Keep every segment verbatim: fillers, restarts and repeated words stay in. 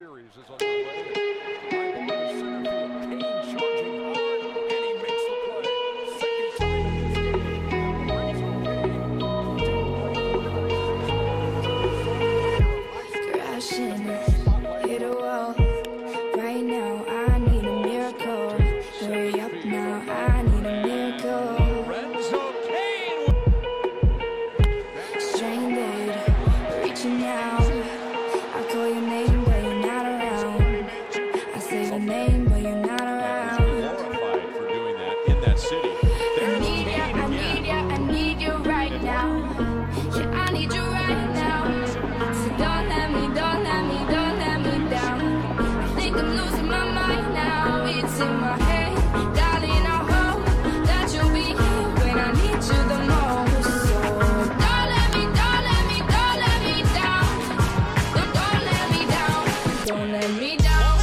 Series is on the way. High ball to center field. Cain charging hard, and he makes the play. Second time in this game. Lorenzo Cain. Crashing, hit a wall. Right now, I need a miracle. Hurry up now, I need a miracle. Lorenzo Cain. Stranded, reaching out. I call your name, but you're not around. I say your name, but you're not around. Glorified for doing that in that city. I need ya, I need ya, I need you right now. Yeah, I need you right now. So don't let me, don't let me, don't let me down. I think I'm losing my mind now. It's in my head, darling. I hope that you'll be here when I need you the most. So don't let me, don't let me, don't let me down. Don't, don't let me down. Don't let me down.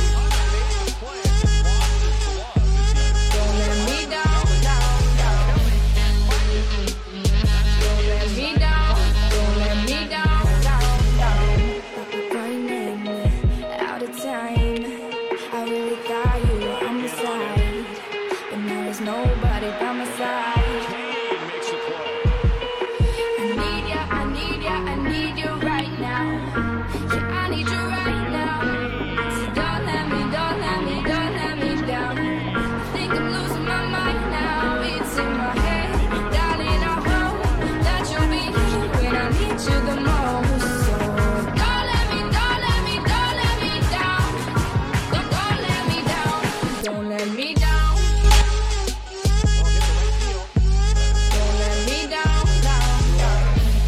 Don't let me down, down, down. Don't let me down. Don't let me down, down, down. Running out of time. I really thought you were on my side, but now there's nobody by my side. Cain makes the play. I need ya, I need ya, I need you right now. Yeah, I need you right now. So don't let me, don't let me, don't let me down. I think I'm losing my mind now. It's in my head, darling. I hope that you'll be here when I need you the most. So don't let me, don't let me, don't let me down. Don't, don't let me down. Don't let me down. Don't let me down, down, down.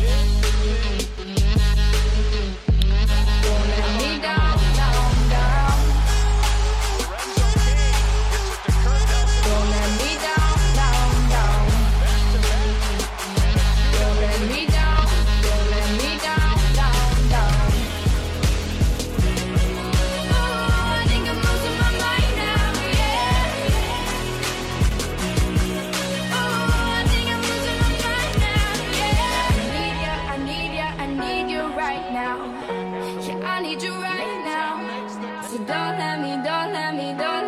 Don't let me down, down, down. Lorenzo Cain gets it to Kurt Nelson. Don't let me down, down, down. Don't let me down, don't let me down, down, down. Oh, I think I'm losing my mind now, yeah. Oh, I think I'm losing my mind now, yeah. I need ya, I need ya, I need you right now. Yeah, I need you right now. So don't let me, don't let me, don't